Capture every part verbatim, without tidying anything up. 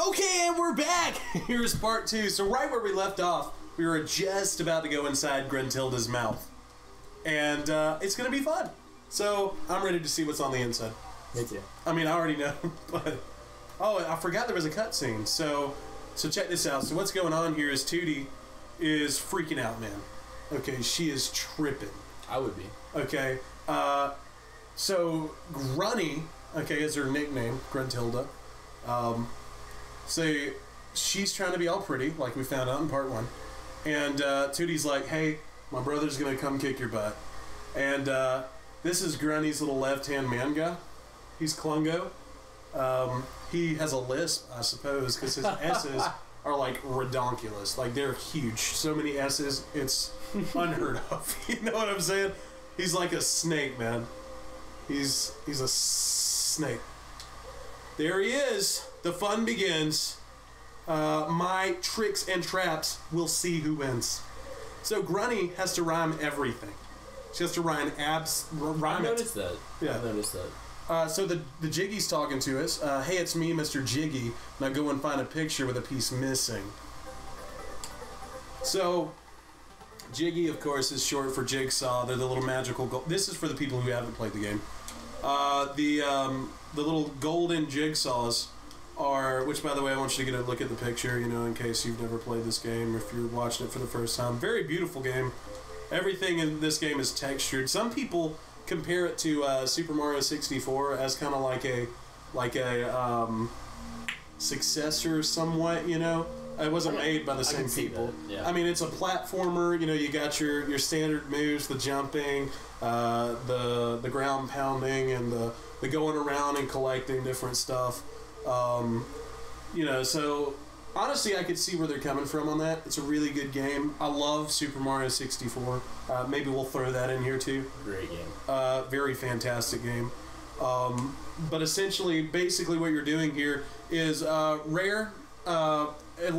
Okay, and we're back! Here's part two. So right where we left off, we were just about to go inside Gruntilda's mouth. And uh, it's going to be fun. So I'm ready to see what's on the inside. Me too. I mean, I already know, but... Oh, I forgot there was a cutscene. So, so check this out. So what's going on here is Tootie is freaking out, man. Okay, she is tripping. I would be. Okay, uh, so Grunny, okay, is her nickname, Gruntilda. Um, so she's trying to be all pretty, like we found out in part one. And uh, Tootie's like, hey, my brother's going to come kick your butt. And uh, this is Grunny's little left-hand man guy. He's Klungo. Um, he has a lisp, I suppose, because his S's are like redonkulous. Like, they're huge. So many S's, it's unheard of. You know what I'm saying? He's like a snake, man. He's he's a snake. There he is. The fun begins. Uh, my tricks and traps will see who wins. So Grunny has to rhyme everything. She has to rhyme abs. Rhyme I noticed it. that. Yeah. I noticed that. Uh, so the the Jiggy's talking to us. Uh, hey, it's me, Mister Jiggy. Now go and find a picture with a piece missing. So Jiggy, of course, is short for Jigsaw. They're the little magical. Go this is for the people who haven't played the game. Uh, the um, the little golden jigsaws are, which by the way, I want you to get a look at the picture, you know, in case you've never played this game or if you're watching it for the first time. Very beautiful game. Everything in this game is textured. Some people compare it to uh, Super Mario sixty-four as kind of like a like a um, successor, somewhat. You know, it wasn't made by the I same can see people. that, yeah. I mean, it's a platformer. You know, you got your your standard moves, the jumping, uh, the the ground pounding, and the the going around and collecting different stuff. Um, you know, so honestly, I could see where they're coming from on that. It's a really good game. I love Super Mario sixty-four. Uh, maybe we'll throw that in here too. Great game. Uh, very fantastic game. Um, but essentially, basically what you're doing here is uh, Rare. Uh,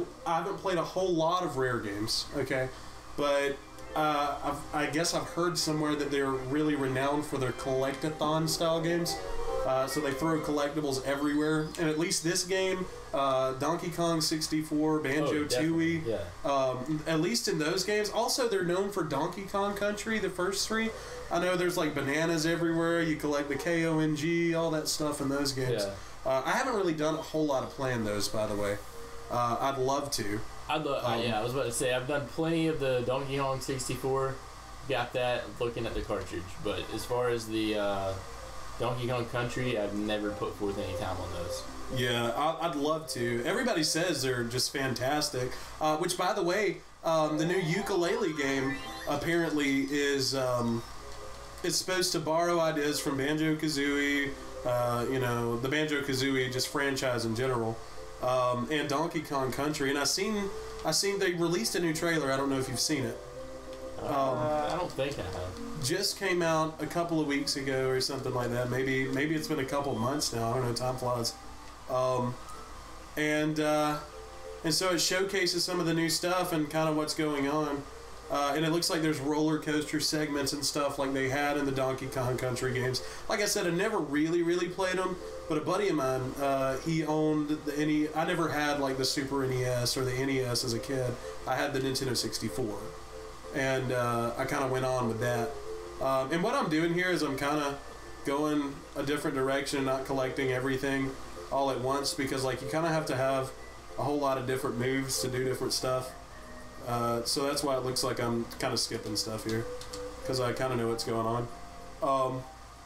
I haven't played a whole lot of Rare games, okay? But uh, I've, I guess I've heard somewhere that they're really renowned for their collectathon style games. Uh, so they throw collectibles everywhere, and at least this game, uh, Donkey Kong sixty-four, Banjo-Tooie, Oh, yeah. um, at least in those games. Also, they're known for Donkey Kong Country, the first three. I know there's like bananas everywhere. You collect the K O N G, all that stuff in those games. Yeah. Uh, I haven't really done a whole lot of playing those, by the way. Uh, I'd love to. I'd lo- Um, uh, yeah, I was about to say I've done plenty of the Donkey Kong sixty-four. Got that looking at the cartridge, but as far as the uh, Donkey Kong Country, I've never put forth any time on those. Yeah, I, I'd love to. Everybody says they're just fantastic. Uh, which, by the way, um, the new ukulele game apparently is um, it's supposed to borrow ideas from Banjo-Kazooie, uh, you know, the Banjo-Kazooie just franchise in general, um, and Donkey Kong Country. And I seen, I seen they released a new trailer. I don't know if you've seen it. Uh, I don't think I have. Just came out a couple of weeks ago or something like that. Maybe maybe it's been a couple of months now. I don't know. Time flies. Um, and uh, and so it showcases some of the new stuff and kind of what's going on. Uh, and it looks like there's roller coaster segments and stuff like they had in the Donkey Kong Country games. Like I said, I never really, really played them. But a buddy of mine, uh, he owned the N E S. I never had like the Super N E S or the N E S as a kid. I had the Nintendo sixty-four. And uh, I kind of went on with that. Um, and what I'm doing here is I'm kind of going a different direction, not collecting everything all at once, because like you kind of have to have a whole lot of different moves to do different stuff. Uh, so that's why it looks like I'm kind of skipping stuff here, because I kind of know what's going on. Um,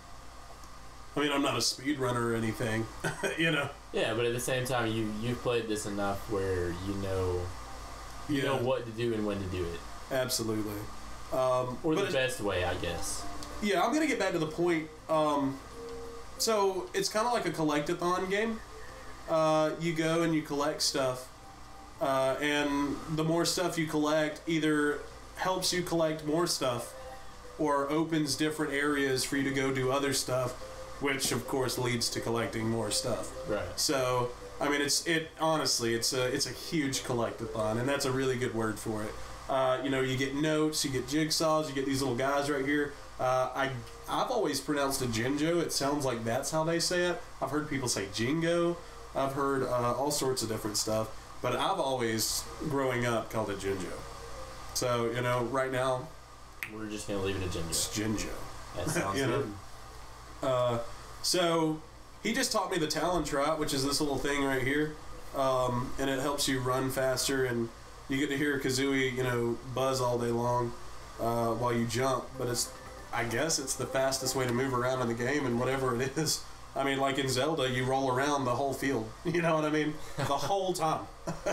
I mean, I'm not a speedrunner or anything, you know. Yeah, but at the same time, you you've played this enough where you know you Yeah. know what to do and when to do it. Absolutely. Um, Or the but best way, I guess. Yeah, I'm going to get back to the point. Um, so, it's kind of like a collectathon game. Uh, you go and you collect stuff. Uh, and the more stuff you collect either helps you collect more stuff or opens different areas for you to go do other stuff, which, of course, leads to collecting more stuff. Right. So, I mean, it's it honestly, it's a, it's a huge collectathon, and that's a really good word for it. Uh, you know, you get notes, you get jigsaws, you get these little guys right here. Uh, I, I've always pronounced it Jinjo. It sounds like that's how they say it. I've heard people say Jingo. I've heard uh, all sorts of different stuff, but I've always, growing up, called it Jinjo. So, you know, right now, We're just gonna leave it at it's Jinjo. Jinjo. That sounds You know? good. Uh, so, he just taught me the Talon Trot, which is this little thing right here, um, and it helps you run faster, and you get to hear Kazooie, you know, buzz all day long uh, while you jump, but it's, I guess it's the fastest way to move around in the game, and whatever it is. I mean, like in Zelda, you roll around the whole field. You know what I mean? The whole time.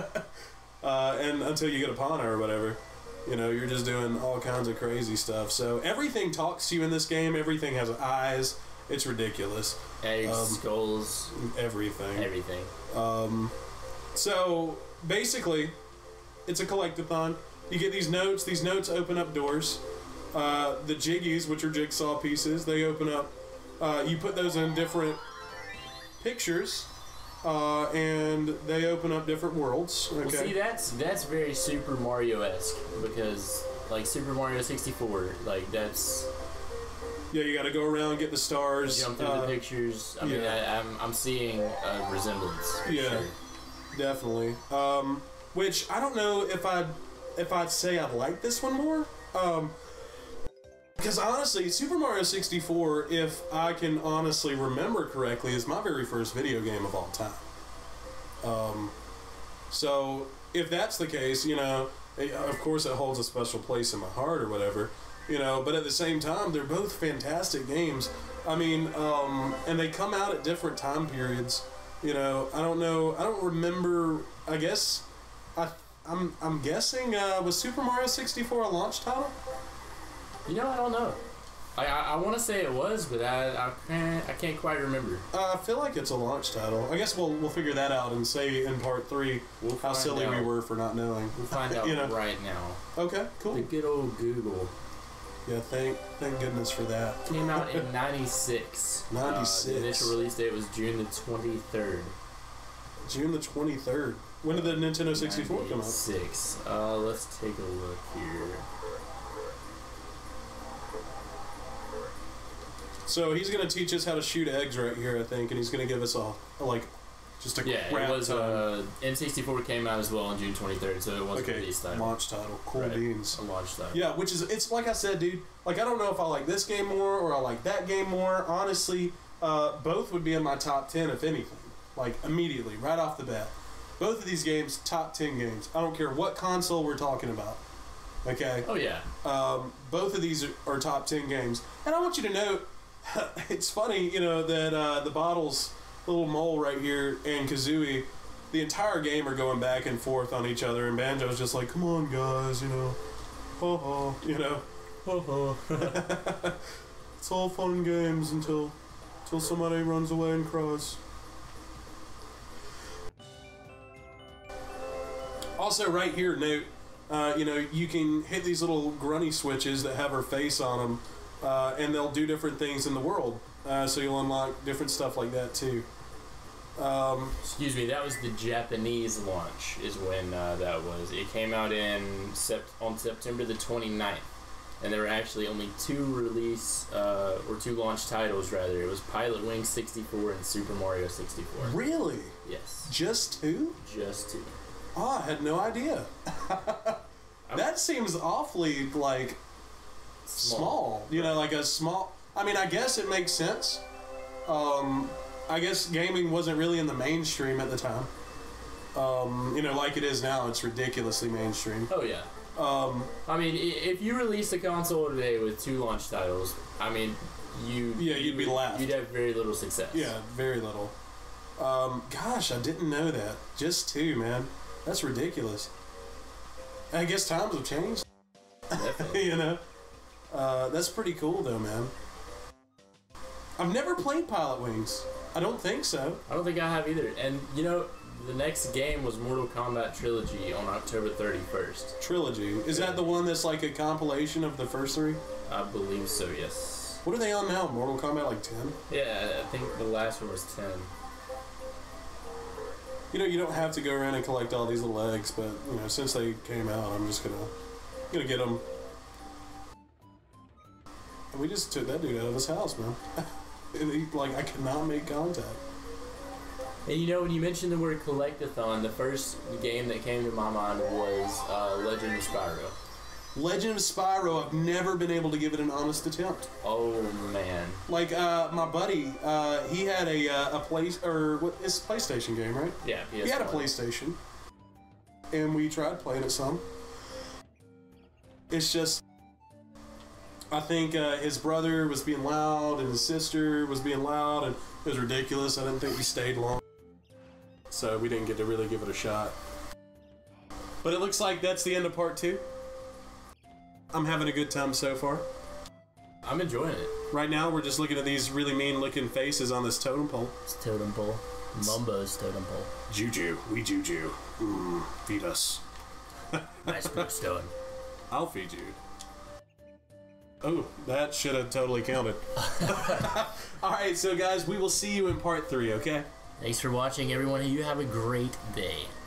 uh, and until you get a Pana or whatever. You know, you're just doing all kinds of crazy stuff. So everything talks to you in this game. Everything has eyes. It's ridiculous. Eggs, Um, skulls, Everything. everything. Um, so basically, it's a collectathon. You get these notes. These notes open up doors. Uh, the jiggies, which are jigsaw pieces, they open up. Uh, you put those in different pictures, uh, and they open up different worlds. Okay. Well, see, that's that's very Super Mario-esque because, like, Super Mario sixty-four, like, that's Yeah, you got to go around, get the stars. jump through uh, the pictures. I mean, yeah. I, I'm I'm seeing a resemblance. for Yeah. sure. Definitely. Um, which I don't know if I'd if I'd say I like this one more. Um, because honestly, Super Mario sixty-four, if I can honestly remember correctly, is my very first video game of all time. Um, so if that's the case, you know, it, of course it holds a special place in my heart or whatever, you know. But at the same time, they're both fantastic games. I mean, um, and they come out at different time periods. You know, I don't know. I don't remember. I guess I I'm I'm guessing uh, was Super Mario sixty-four a launch title? You know, I don't know. I I, I want to say it was, but I I can't I can't quite remember. Uh, I feel like it's a launch title. I guess we'll we'll figure that out and say in part three We'll how find silly we out. were for not knowing. We'll find out You know. right now. Okay, The cool. good old Google Yeah, thank thank goodness for that. came out in ninety-six. ninety-six. Uh, the initial release date was June the twenty-third. June the twenty-third. When did the Nintendo sixty-four come out? Six. Uh, let's take a look here. So he's gonna teach us how to shoot eggs right here, I think, and he's gonna give us a, a like just a Yeah, crap it was. ton. Uh, N sixty-four came out as well on June twenty-third, so it was a okay, release title. launch title, cool Right. beans. A launch title. Yeah, which is it's like I said, dude. Like I don't know if I like this game more or I like that game more. Honestly, uh, both would be in my top ten if anything. Like immediately, right off the bat, both of these games top ten games. I don't care what console we're talking about. Okay. Oh yeah. Um, both of these are, are top ten games, and I want you to note. It's funny, you know, that uh, the Bottles, little mole right here, and Kazooie, the entire game are going back and forth on each other, and Banjo's just like, "Come on, guys, you know, ha ha, you know, ha ha." It's all fun and games until, until somebody runs away and cries. Also, right here, note, uh, you know, you can hit these little grunny switches that have her face on them. Uh, and they'll do different things in the world, uh, so you'll unlock different stuff like that too. Um, Excuse me. That was the Japanese launch. Is when uh, that was. It came out in sept- on September the twenty-ninth, and there were actually only two release uh, or two launch titles rather. It was Pilot Wings sixty-four and Super Mario sixty-four. really? Yes. Just two? Just two. Oh, I had no idea. That seems awfully like small. Small. You know, like a small. I mean, I guess it makes sense. Um, I guess gaming wasn't really in the mainstream at the time. Um, you know, like it is now, it's ridiculously mainstream. Oh yeah. Um, I mean, i- if you released a console today with two launch titles, I mean, you Yeah, you'd be would- laughed. You'd have very little success. Yeah, very little. Um, gosh, I didn't know that. Just two, man. That's ridiculous. I guess times have changed. Definitely. You know? Uh, that's pretty cool, though, man. I've never played Pilot Wings. I don't think so. I don't think I have either. And you know, the next game was Mortal Kombat Trilogy on October thirty-first. Trilogy. Is that the one that's like a compilation of the first three? I believe so. Yes. What are they on now? Mortal Kombat like ten? Yeah, I think the last one was ten. You know, you don't have to go around and collect all these little eggs, but, you know, since they came out, I'm just gonna, gonna get them. And we just took that dude out of his house, man. And he, like, I cannot make contact. And you know, when you mentioned the word collectathon, the first game that came to my mind was uh, Legend of Spyro. Legend of Spyro, I've never been able to give it an honest attempt. Oh man! Like uh, my buddy, uh, he had a uh, a place or what? It's a PlayStation game, right? Yeah, P S one. He had a PlayStation, and we tried playing it some. It's just, I think uh, his brother was being loud, and his sister was being loud, and it was ridiculous. I didn't think we stayed long, so we didn't get to really give it a shot. But it looks like that's the end of part two. I'm having a good time so far. I'm enjoying it. Right now, we're just looking at these really mean-looking faces on this totem pole. It's totem pole. Mumbo's totem pole. Juju. We juju. Mm, feed us. Nice blue stone. I'll feed you. Oh, that should have totally counted. Alright, so guys, we will see you in part three, okay? Thanks for watching, everyone. You have a great day.